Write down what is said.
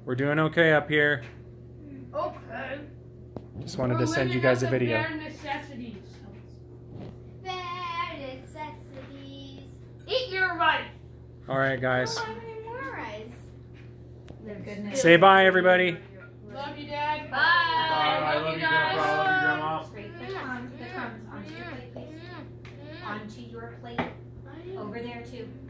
We're doing okay up here. Okay. Just wanted to send you guys a video. Bare necessities. Bare necessities. Eat your rice. All right, guys. I don't have any more rice. Say bye, everybody. Love you, Dad. Bye. I love you, guys. Grandpa. I love you, Grandma. Straight the crumbs onto your plate, please. Onto your plate. Over there, too.